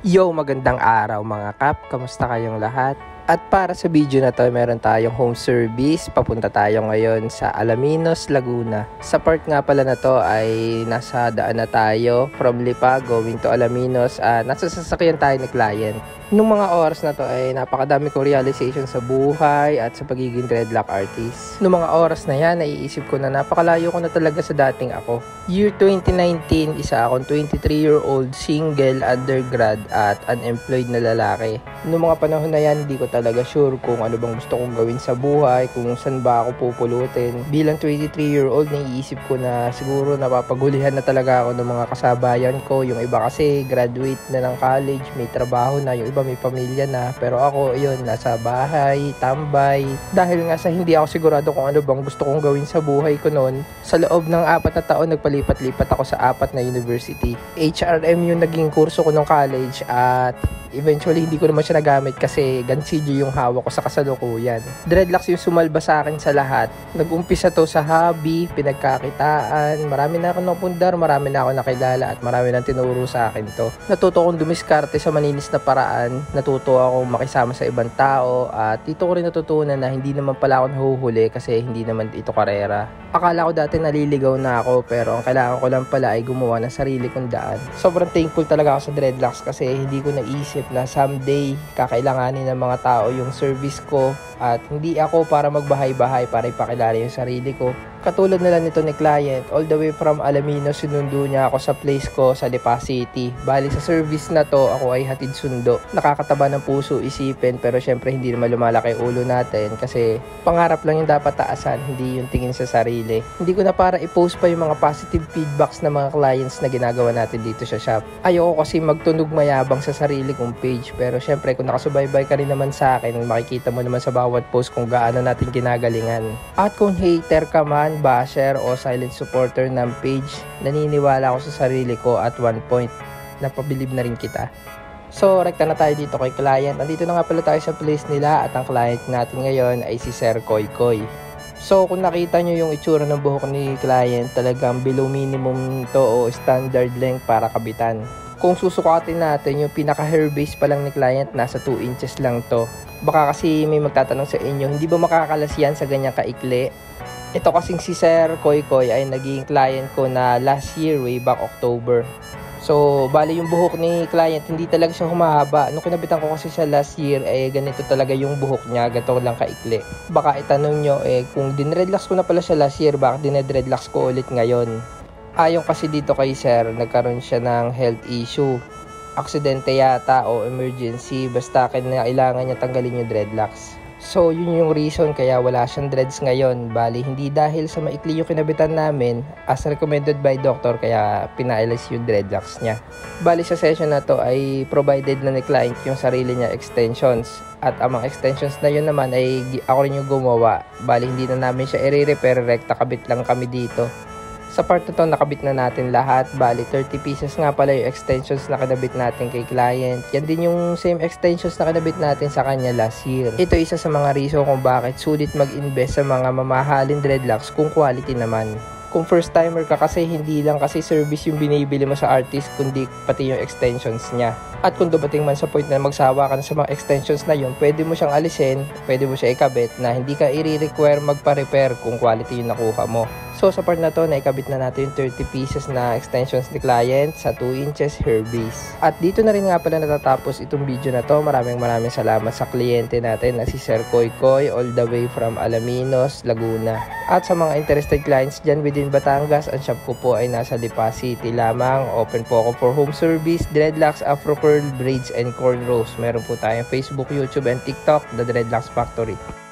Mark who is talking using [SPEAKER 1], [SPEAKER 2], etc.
[SPEAKER 1] Yo, magandang araw mga kap, kamusta kayong lahat? At para sa video na to, meron tayong home service. Papunta tayo ngayon sa Alaminos, Laguna. Sa part nga pala na to ay nasa daan na tayo from Lipa going to Alaminos. Nasa sasakyan tayo ni client. Nung mga oras na to ay napakadami kong realization sa buhay at sa pagiging dreadlock artist. Nung mga oras na yan, naiisip ko na napakalayo ko na talaga sa dating ako. Year 2019, isa akong 23-year-old single undergrad at unemployed na lalaki. Nung mga panahon na yan, hindi ko talaga sure kung ano bang gusto kong gawin sa buhay, kung saan ba ako pupulutin. Bilang 23-year-old, naiisip ko na siguro napapagulihan na talaga ako ng mga kasabayan ko. Yung iba kasi graduate na ng college, may trabaho na, yung iba may pamilya na, pero ako yun, nasa bahay, tambay. Dahil nga sa hindi ako sigurado kung ano bang gusto kong gawin sa buhay ko noon, sa loob ng 4 na taon nagpalipat-lipat ako sa 4 na university. HRM yung naging kurso ko nung college at eventually hindi ko naman siya nagamit kasi gansidyo yung hawak ko sa kasalukuyan. Dreadlocks yung sumalba sa akin sa lahat. Nag-umpisa to sa hobby, pinagkakitaan, marami na ako napundar, marami na ako nakilala at marami nang tinuro sa akin to. Natuto akong dumiskarte sa malinis na paraan, natuto akong makisama sa ibang tao at dito ko rin natutunan na hindi naman pala ako nahuhuli kasi hindi naman ito karera. Akala ko dati naliligaw na ako pero ang kailangan ko lang pala ay gumawa ng sarili kong daan. Sobrang thankful talaga ako sa dreadlocks kasi hindi ko naisip na someday kakailanganin ng mga tao yung service ko at hindi ako para magbahay-bahay para ipakilala yung sarili ko. Katulad na lang nito ni client, all the way from Alaminos, sinundo niya ako sa place ko sa Lipa City. Bali sa service na to, ako ay hatid sundo. Nakakataba ng puso isipin pero syempre hindi naman lumalaki ulo natin kasi pangarap lang yung dapat taasan, hindi yung tingin sa sarili. Hindi ko na para i-post pa yung mga positive feedbacks ng mga clients na ginagawa natin dito sa shop. Ayoko kasi magtunog mayabang sa sarili kong page pero syempre kung nakasubaybay ka rin naman sa akin, makikita mo naman sa bawat post kung gaano natin ginagalingan. At kung hater ka man, basher o silent supporter ng page, naniniwala ako sa sarili ko at one point napabilib na rin kita. So, rekta na tayo dito kay client. Nandito na nga pala tayo sa place nila at ang client natin ngayon ay si Sir Koy Koy. So, kung nakita nyo yung itsura ng buhok ni client, talagang below minimum to o standard length para kabitan. Kung susukatin natin, yung pinaka-hair base pa lang ni client, nasa 2 inches lang to. Baka kasi may magtatanong sa inyo, hindi ba makakalas yan sa ganyang kaikli? Ito kasing si Sir Koy Koy ay naging client ko na last year, way back October. So, bali yung buhok ni client, hindi talaga siya humahaba. Nung kinabitan ko kasi siya last year, ganito talaga yung buhok niya, ganito lang kaikli. Baka itanong nyo, kung dinredlocks ko na pala siya last year, bakit dinredlocks ko ulit ngayon? Ayon kasi dito kay Sir, nagkaroon siya ng health issue. Aksidente yata o emergency, basta kailangan niya tanggalin yung dreadlocks. So, yun yung reason kaya wala siyang dreads ngayon. Bali, hindi dahil sa maikli yung kinabitan namin, as recommended by doctor, kaya pinaalis yung dreadlocks niya. Bali, sa session na to ay provided na ni client yung sarili niya extensions. At among extensions na yun naman ay ako rin yung gumawa. Bali, hindi na namin siya i-repair, rekta kabit lang kami dito. Sa part na to, nakabit na natin lahat. Bali, 30 pieces nga pala yung extensions na kinabit natin kay client. Yan din yung same extensions na kinabit natin sa kanya last year. Ito isa sa mga reason kung bakit sulit mag-invest sa mga mamahalin dreadlocks kung quality naman. Kung first timer ka kasi, hindi lang kasi service yung binibili mo sa artist, kundi pati yung extensions niya. At kung dumating man sa point na magsawa ka na sa mga extensions na yun, pwede mo siyang alisin, pwede mo siya ikabit na hindi ka i-require magpa-repair kung quality yung nakuha mo. So sa part na to, naikabit na natin yung 30 pieces na extensions ni client sa 2 inches hair base. At dito na rin nga pala natatapos itong video na to. Maraming salamat sa kliyente natin na si Sir Koy Koy, all the way from Alaminos, Laguna. At sa mga interested clients dyan within Batangas, ang shop ko po ay nasa Lipa City lamang. Open po ako for home service, dreadlocks, afro curl, braids, and cornrows. Meron po tayong Facebook, YouTube, and TikTok, The Dreadlocks Factory.